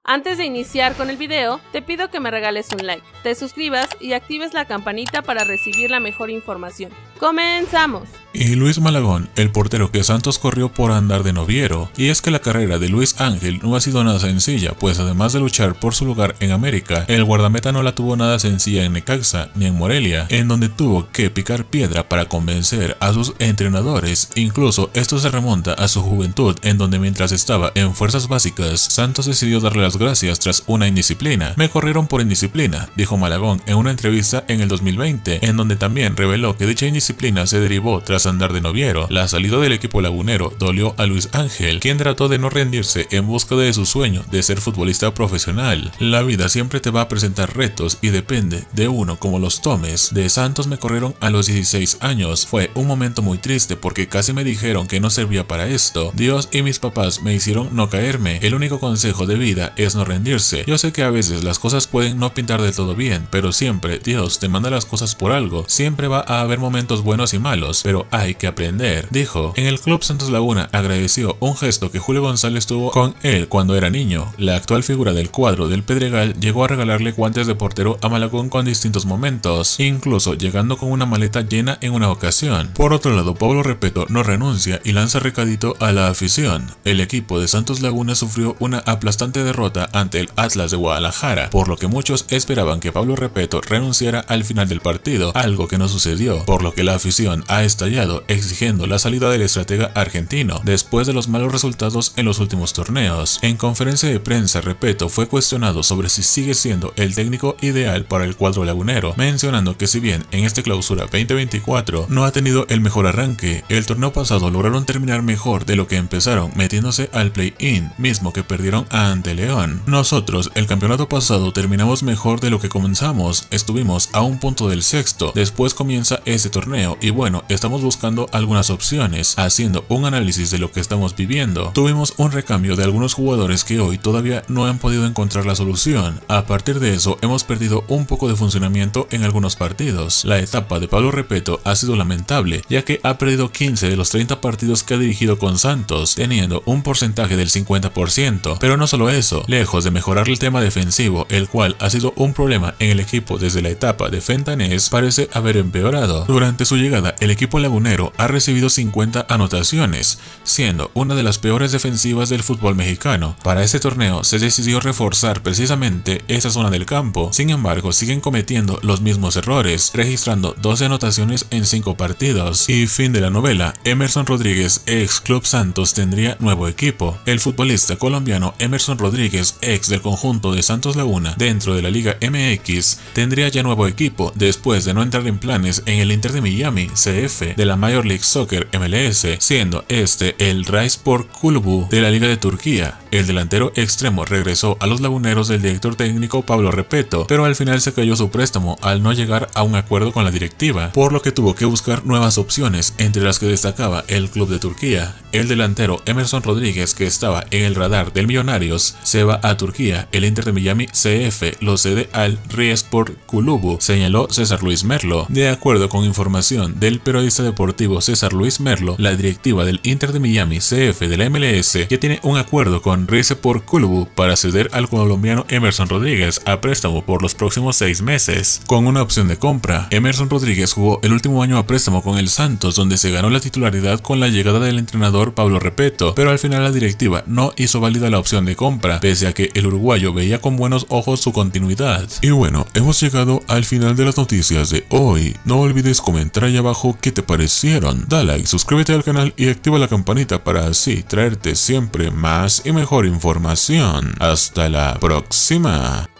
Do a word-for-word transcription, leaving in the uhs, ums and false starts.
Antes de iniciar con el video, te pido que me regales un like, te suscribas y actives la campanita para recibir la mejor información. ¡Comenzamos! Y Luis Malagón, el portero que Santos corrió por andar de noviero. Y es que la carrera de Luis Ángel no ha sido nada sencilla, pues además de luchar por su lugar en América, el guardameta no la tuvo nada sencilla en Necaxa ni en Morelia, en donde tuvo que picar piedra para convencer a sus entrenadores. Incluso esto se remonta a su juventud, en donde mientras estaba en fuerzas básicas, Santos decidió darle las gracias tras una indisciplina. Me corrieron por indisciplina, dijo Malagón en una entrevista en el dos mil veinte, en donde también reveló que dicha indisciplina se derivó tras andar de noviero. La salida del equipo lagunero dolió a Luis Ángel, quien trató de no rendirse en busca de su sueño de ser futbolista profesional. La vida siempre te va a presentar retos y depende de uno cómo los tomes. De Santos me corrieron a los dieciséis años. Fue un momento muy triste porque casi me dijeron que no servía para esto. Dios y mis papás me hicieron no caerme. El único consejo de vida es no rendirse. Yo sé que a veces las cosas pueden no pintar del todo bien, pero siempre Dios te manda las cosas por algo. Siempre va a haber momentos buenos y malos, pero hay que aprender, dijo. En el club Santos Laguna agradeció un gesto que Julio González tuvo con él cuando era niño. La actual figura del cuadro del Pedregal llegó a regalarle guantes de portero a Malagón con distintos momentos, incluso llegando con una maleta llena en una ocasión. Por otro lado, Pablo Repeto no renuncia y lanza recadito a la afición. El equipo de Santos Laguna sufrió una aplastante derrota ante el Atlas de Guadalajara, por lo que muchos esperaban que Pablo Repeto renunciara al final del partido, algo que no sucedió, por lo que la afición ha estallado exigiendo la salida del estratega argentino después de los malos resultados en los últimos torneos. En conferencia de prensa, Repeto fue cuestionado sobre si sigue siendo el técnico ideal para el cuadro lagunero, mencionando que si bien en este clausura veinte veinticuatro no ha tenido el mejor arranque, el torneo pasado lograron terminar mejor de lo que empezaron, metiéndose al play-in, mismo que perdieron ante León. Nosotros el campeonato pasado terminamos mejor de lo que comenzamos, estuvimos a un punto del sexto, después comienza este torneo y bueno, estamos buscando algunas opciones, haciendo un análisis de lo que estamos viviendo. Tuvimos un recambio de algunos jugadores que hoy todavía no han podido encontrar la solución. A partir de eso hemos perdido un poco de funcionamiento en algunos partidos. La etapa de Pablo Repeto ha sido lamentable, ya que ha perdido quince de los treinta partidos que ha dirigido con Santos, teniendo un porcentaje del cincuenta por ciento. Pero no solo eso, lejos de mejorar el tema defensivo, el cual ha sido un problema en el equipo desde la etapa de Fentanés, parece haber empeorado. Durante su llegada, el equipo lagunero ha recibido cincuenta anotaciones, siendo una de las peores defensivas del fútbol mexicano. Para este torneo se decidió reforzar precisamente esa zona del campo, sin embargo siguen cometiendo los mismos errores, registrando doce anotaciones en cinco partidos. Y fin de la novela, Emerson Rodríguez, ex Club Santos, tendría nuevo equipo. El futbolista colombiano Emerson Rodríguez, ex del conjunto de Santos Laguna dentro de la Liga M X, tendría ya nuevo equipo después de no entrar en planes en el Inter de Miami C F de la Major League Soccer M L S, siendo este el Rizespor Kulübü de la Liga de Turquía. El delantero extremo regresó a los laguneros del director técnico Pablo Repeto, pero al final se cayó su préstamo al no llegar a un acuerdo con la directiva, por lo que tuvo que buscar nuevas opciones, entre las que destacaba el club de Turquía. El delantero Emerson Rodríguez, que estaba en el radar del Millonarios, se va a Turquía. El Inter de Miami C F lo cede al Rizespor Kulübü, señaló César Luis Merlo. De acuerdo con información del periodista deportivo César Luis Merlo, la directiva del Inter de Miami C F de la M L S ya tiene un acuerdo con Rizespor Kulübü para ceder al colombiano Emerson Rodríguez a préstamo por los próximos seis meses, con una opción de compra. Emerson Rodríguez jugó el último año a préstamo con el Santos, donde se ganó la titularidad con la llegada del entrenador Pablo Repeto, pero al final la directiva no hizo válida la opción de compra, pese a que el uruguayo veía con buenos ojos su continuidad. Y bueno, hemos llegado al final de las noticias de hoy. No olvides comentar ahí abajo qué te parecieron. Da like, suscríbete al canal y activa la campanita para así traerte siempre más y mejor información. Hasta la próxima.